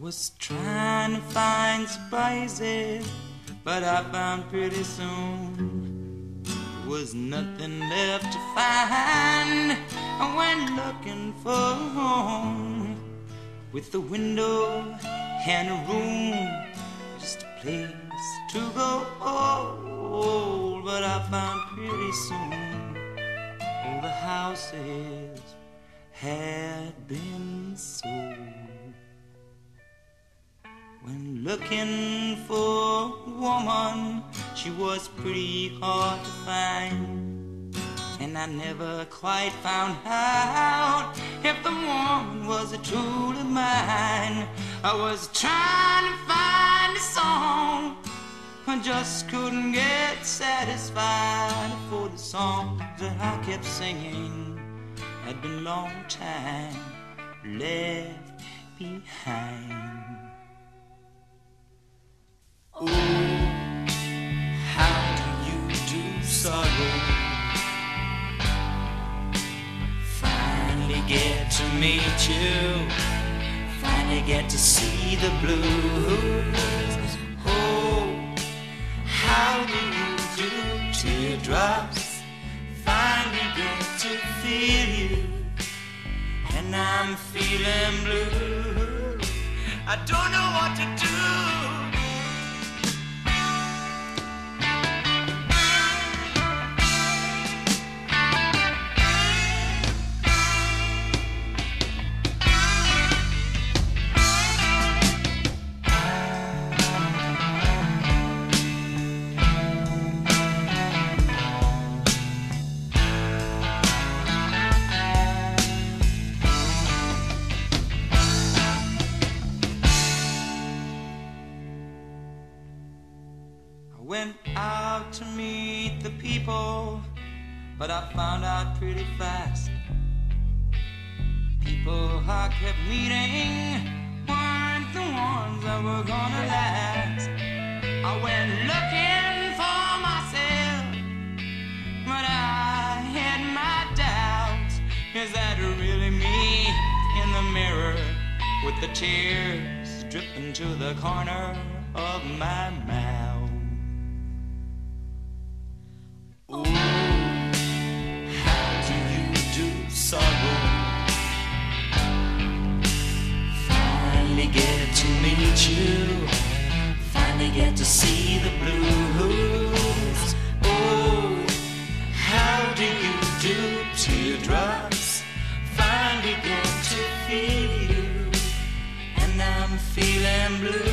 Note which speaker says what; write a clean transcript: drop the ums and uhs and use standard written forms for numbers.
Speaker 1: was trying to find surprises, but I found pretty soon there was nothing left to find. I went looking for a home with a window and a room, just a place to go old. But I found pretty soon all the houses had been sold. When looking for a woman, she was pretty hard to find, and I never quite found out if the woman was a truly mine. I was trying to find a song, I just couldn't get satisfied, for the songs that I kept singing had been long time left behind. Oh, how do you do, sorrow? Finally get to meet you, finally get to see the blues. Oh, how do you do, teardrops? Finally get to feel you, and I'm feeling blue. I don't know what to do. Went out to meet the people, but I found out pretty fast people I kept meeting weren't the ones that were gonna last. I went looking for myself, but I had my doubts. Is that really me in the mirror, with the tears dripping to the corner of my mouth? Oh, how do you do, sorrow? Finally get to meet you, finally get to see the blues. Oh, how do you do, teardrops? Finally get to feel you, and I'm feeling blue.